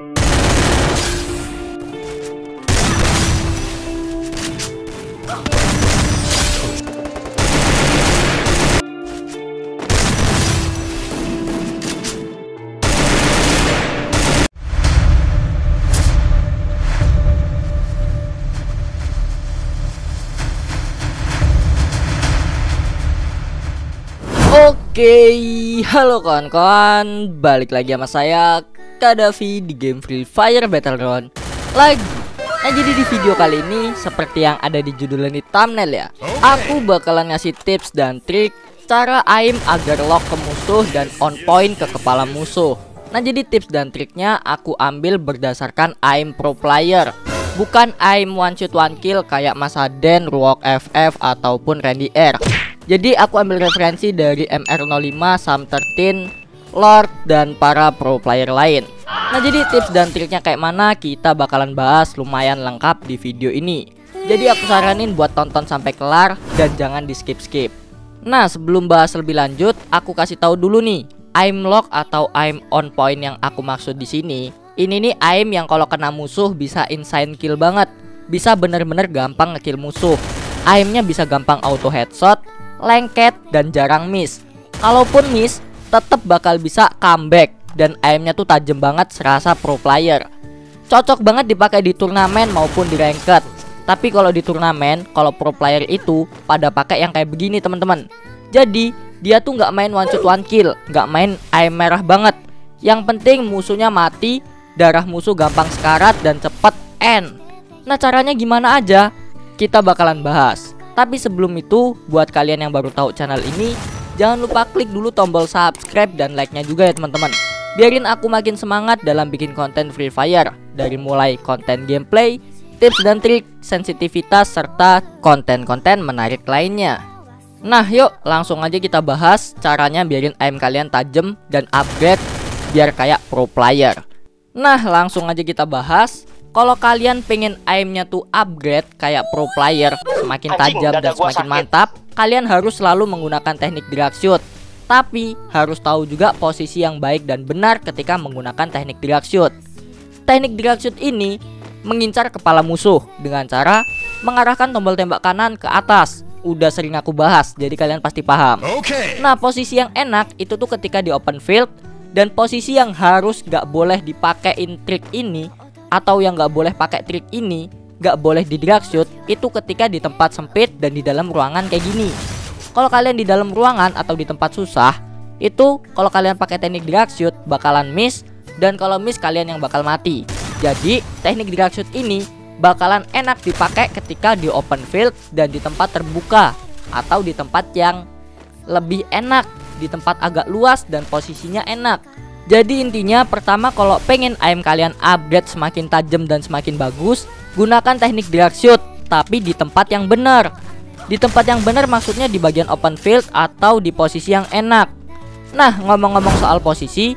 Oke, halo kawan-kawan, balik lagi sama saya Kadafi di game Free Fire Battleground lagi. Nah, jadi di video kali ini seperti yang ada di judul ini thumbnail ya, aku bakalan ngasih tips dan trik cara aim agar lock ke musuh dan on point ke kepala musuh. Nah, jadi tips dan triknya aku ambil berdasarkan aim pro player, bukan aim one shot one kill kayak Mas Aden, Ruok FF ataupun Randy R. Jadi aku ambil referensi dari MR05, Sam13, Lord, dan para pro player lain. Nah, jadi tips dan triknya kayak mana kita bakalan bahas lumayan lengkap di video ini. Jadi aku saranin buat tonton sampai kelar dan jangan di skip-skip. Nah, sebelum bahas lebih lanjut, aku kasih tahu dulu nih, aim lock atau aim on point yang aku maksud di sini. Ini nih aim yang kalau kena musuh bisa insane kill banget, bisa bener-bener gampang ngekill musuh. Aimnya bisa gampang auto headshot, lengket, dan jarang miss. Kalaupun miss, tetap bakal bisa comeback. Dan aimnya tuh tajam banget serasa pro player. Cocok banget dipakai di turnamen maupun di ranked. Tapi kalau di turnamen, kalau pro player itu pada pakai yang kayak begini teman-teman. Jadi dia tuh nggak main one shot one kill, nggak main aim merah banget. Yang penting musuhnya mati, darah musuh gampang sekarat dan cepet end. Nah, caranya gimana aja? Kita bakalan bahas. Tapi sebelum itu, buat kalian yang baru tahu channel ini, jangan lupa klik dulu tombol subscribe dan like-nya juga ya teman-teman. Biarin aku makin semangat dalam bikin konten Free Fire, dari mulai konten gameplay, tips dan trik, sensitivitas, serta konten-konten menarik lainnya. Nah, yuk langsung aja kita bahas caranya biarin aim kalian tajam dan upgrade biar kayak pro player. Nah, langsung aja kita bahas. Kalau kalian pengen aimnya tuh upgrade kayak pro player, semakin tajam dan semakin mantap, kalian harus selalu menggunakan teknik drag shoot. Tapi harus tahu juga posisi yang baik dan benar ketika menggunakan teknik drag shoot. Teknik drag shoot ini mengincar kepala musuh dengan cara mengarahkan tombol tembak kanan ke atas. Udah sering aku bahas, jadi kalian pasti paham. Nah, posisi yang enak itu tuh ketika di open field. Dan posisi yang harus gak boleh dipakein trik ini, atau yang gak boleh pakai trik ini, gak boleh di drag shoot, itu ketika di tempat sempit dan di dalam ruangan kayak gini. Kalau kalian di dalam ruangan atau di tempat susah, itu kalau kalian pakai teknik drag shoot bakalan miss, dan kalau miss kalian yang bakal mati. Jadi teknik drag shoot ini bakalan enak dipakai ketika di open field dan di tempat terbuka, atau di tempat yang lebih enak, di tempat agak luas dan posisinya enak. Jadi intinya pertama, kalau pengen aim kalian upgrade semakin tajam dan semakin bagus, gunakan teknik drag shoot tapi di tempat yang benar. Di tempat yang benar maksudnya di bagian open field atau di posisi yang enak. Nah, ngomong-ngomong soal posisi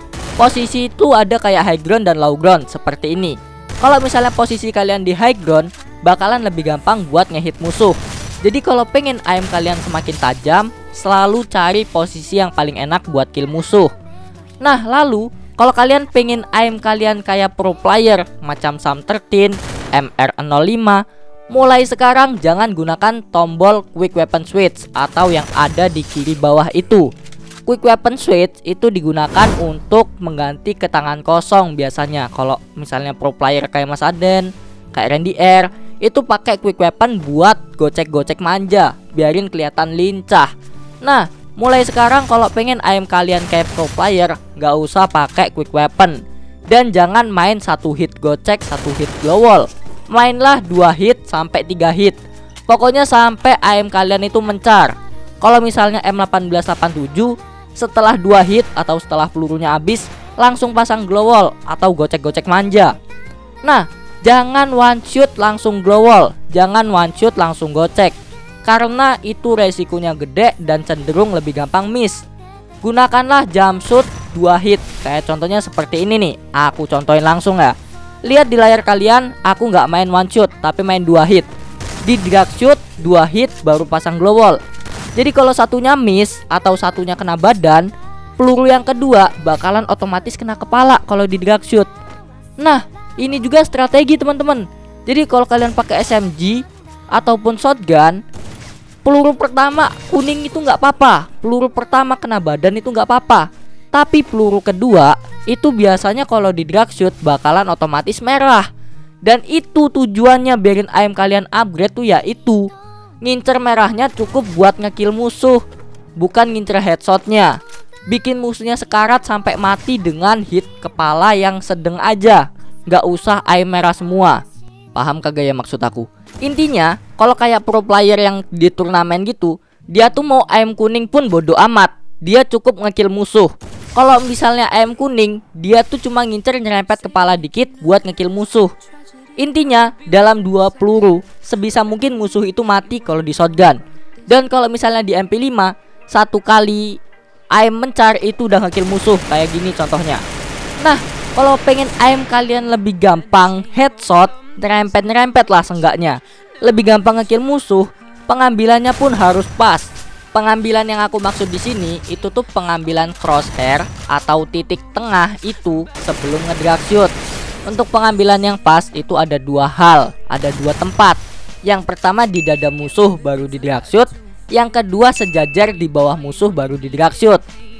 itu ada kayak high ground dan low ground seperti ini. Kalau misalnya posisi kalian di high ground, bakalan lebih gampang buat ngehit musuh. Jadi kalau pengen aim kalian semakin tajam, selalu cari posisi yang paling enak buat kill musuh. Nah, lalu kalau kalian pengen aim kalian kayak pro player macam Sam13, MR05, mulai sekarang jangan gunakan tombol quick weapon switch atau yang ada di kiri bawah itu. Quick weapon switch itu digunakan untuk mengganti ke tangan kosong biasanya. Kalau misalnya pro player kayak Mas Aden, kayak Randy R, itu pakai quick weapon buat gocek-gocek manja, biarin kelihatan lincah. Nah, mulai sekarang kalau pengen aim kalian kayak pro player, gak usah pakai quick weapon. Dan jangan main satu hit gocek, satu hit glow wall. Mainlah 2 hit sampai 3 hit. Pokoknya sampai aim kalian itu mencar. Kalau misalnya M1887, setelah 2 hit atau setelah pelurunya habis, langsung pasang glow wall atau gocek-gocek manja. Nah, jangan one shoot langsung glow wall, jangan one shoot langsung gocek, karena itu resikonya gede dan cenderung lebih gampang miss. Gunakanlah jump shoot 2 hit, kayak contohnya seperti ini nih. Aku contohin langsung ya. Lihat di layar kalian, aku nggak main one shot tapi main 2 hit. Di drag shoot 2 hit baru pasang glow wall. Jadi kalau satunya miss atau satunya kena badan, peluru yang kedua bakalan otomatis kena kepala kalau di drag shoot. Nah, ini juga strategi teman-teman. Jadi kalau kalian pakai SMG ataupun shotgun, peluru pertama kuning itu nggak apa-apa, peluru pertama kena badan itu nggak apa-apa. Tapi peluru kedua itu biasanya kalau di drag shoot bakalan otomatis merah. Dan itu tujuannya biarin aim kalian upgrade tuh, yaitu ngincer merahnya cukup buat ngekill musuh, bukan ngincer headshotnya. Bikin musuhnya sekarat sampai mati dengan hit kepala yang sedang aja, nggak usah aim merah semua. Paham kagak ya maksud aku? Intinya kalau kayak pro player yang di turnamen gitu, dia tuh mau aim kuning pun bodo amat, dia cukup ngekill musuh. Kalau misalnya aim kuning, dia tuh cuma ngincer nyerempet kepala dikit buat ngekill musuh. Intinya dalam 2 peluru sebisa mungkin musuh itu mati kalau di shotgun. Dan kalau misalnya di MP5, satu kali aim mencar itu udah ngekill musuh, kayak gini contohnya. Nah, kalau pengen aim kalian lebih gampang headshot, nyerempet lah seenggaknya, lebih gampang ngekill musuh, pengambilannya pun harus pas. Pengambilan yang aku maksud di sini itu tuh pengambilan crosshair atau titik tengah itu sebelum ngedrag shoot. Untuk pengambilan yang pas itu ada 2 hal, ada 2 tempat. Yang pertama di dada musuh baru di drag shoot, yang kedua sejajar di bawah musuh baru di drag shoot.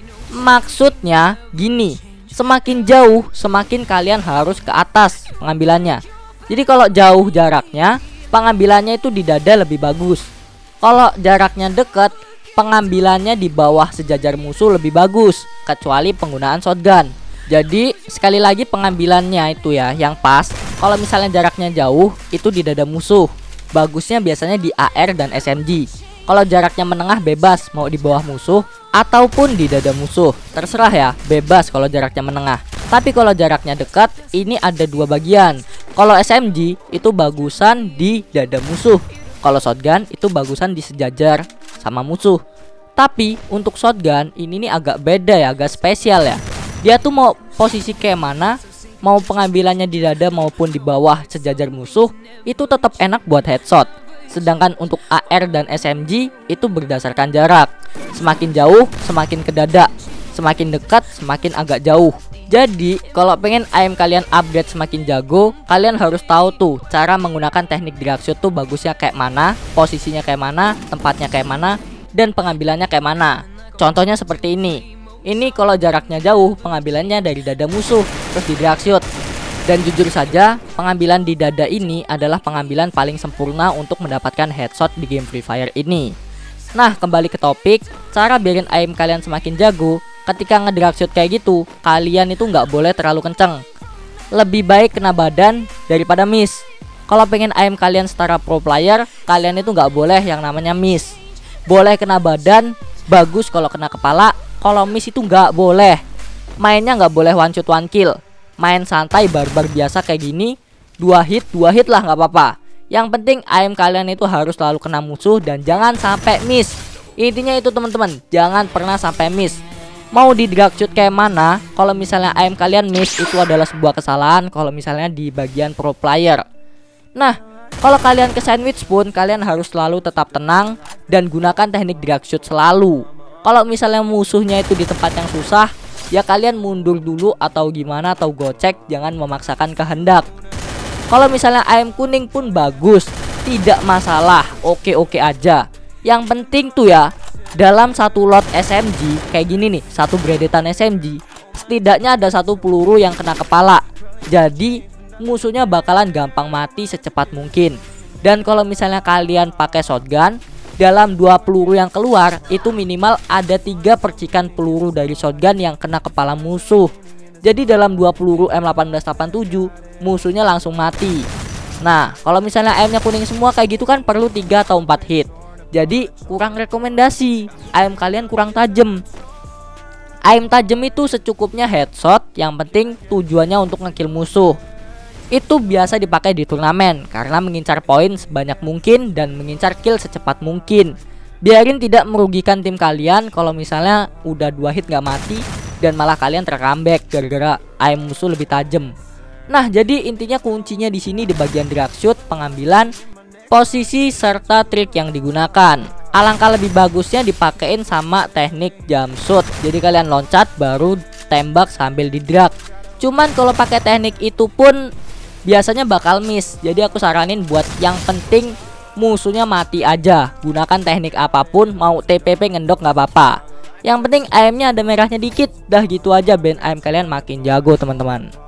Maksudnya gini, semakin jauh semakin kalian harus ke atas pengambilannya. Jadi kalau jauh jaraknya, pengambilannya itu di dada lebih bagus. Kalau jaraknya dekat, pengambilannya di bawah sejajar musuh lebih bagus, kecuali penggunaan shotgun. Jadi sekali lagi pengambilannya itu ya yang pas. Kalau misalnya jaraknya jauh, itu di dada musuh. Bagusnya biasanya di AR dan SMG. Kalau jaraknya menengah bebas, mau di bawah musuh ataupun di dada musuh, terserah ya, bebas kalau jaraknya menengah. Tapi kalau jaraknya dekat, ini ada 2 bagian. Kalau SMG itu bagusan di dada musuh, kalau shotgun itu bagusan di sejajar sama musuh. Tapi untuk shotgun ini nih agak beda ya, agak spesial ya. Dia tuh mau posisi kayak mana, mau pengambilannya di dada maupun di bawah sejajar musuh, itu tetap enak buat headshot. Sedangkan untuk AR dan SMG itu berdasarkan jarak. Semakin jauh semakin ke dada, semakin dekat semakin agak jauh. Jadi kalau pengen aim kalian upgrade semakin jago, kalian harus tahu tuh cara menggunakan teknik drag shoot tuh bagusnya kayak mana, posisinya kayak mana, tempatnya kayak mana, dan pengambilannya kayak mana. Contohnya seperti ini. Ini kalau jaraknya jauh, pengambilannya dari dada musuh terus di drag shoot. Dan jujur saja, pengambilan di dada ini adalah pengambilan paling sempurna untuk mendapatkan headshot di game Free Fire ini. Nah, kembali ke topik, cara biarin aim kalian semakin jago. Ketika ngedrag shoot kayak gitu, kalian itu nggak boleh terlalu kenceng. Lebih baik kena badan daripada miss. Kalau pengen aim kalian setara pro player, kalian itu nggak boleh yang namanya miss. Boleh kena badan, bagus kalau kena kepala. Kalau miss itu nggak boleh. Mainnya nggak boleh one shot one kill. Main santai barbar biasa kayak gini, 2 hit lah nggak apa-apa. Yang penting aim kalian itu harus selalu kena musuh dan jangan sampai miss. Intinya itu teman-teman, jangan pernah sampai miss. Mau di drag shoot kayak mana, kalau misalnya aim kalian miss itu adalah sebuah kesalahan kalau misalnya di bagian pro player. Nah, kalau kalian ke sandwich pun kalian harus selalu tetap tenang dan gunakan teknik drag shoot selalu. Kalau misalnya musuhnya itu di tempat yang susah, ya kalian mundur dulu atau gimana, atau gocek, jangan memaksakan kehendak. Kalau misalnya aim kuning pun bagus, tidak masalah, oke-oke aja. Yang penting tuh ya, dalam satu lot SMG kayak gini nih, satu bredetan SMG, setidaknya ada 1 peluru yang kena kepala. Jadi musuhnya bakalan gampang mati secepat mungkin. Dan kalau misalnya kalian pakai shotgun, dalam 2 peluru yang keluar itu minimal ada 3 percikan peluru dari shotgun yang kena kepala musuh. Jadi dalam 2 peluru M1887 musuhnya langsung mati. Nah, kalau misalnya aimnya kuning semua kayak gitu kan perlu 3 atau 4 hit. Jadi kurang rekomendasi, aim kalian kurang tajam. Aim tajam itu secukupnya headshot, yang penting tujuannya untuk ngekill musuh. Itu biasa dipakai di turnamen karena mengincar poin sebanyak mungkin dan mengincar kill secepat mungkin. Biarin tidak merugikan tim kalian kalau misalnya udah 2 hit gak mati dan malah kalian tercomeback gara-gara aim musuh lebih tajam. Nah, jadi intinya kuncinya di sini di bagian drag shoot, pengambilan, posisi serta trik yang digunakan. Alangkah lebih bagusnya dipakein sama teknik jump shoot. Jadi kalian loncat baru tembak sambil di drag. Cuman kalau pakai teknik itu pun biasanya bakal miss. Jadi aku saranin buat yang penting musuhnya mati aja. Gunakan teknik apapun, mau TPP ngendok nggak apa-apa. Yang penting AM-nya ada merahnya dikit. Dah gitu aja, band AM kalian makin jago teman-teman.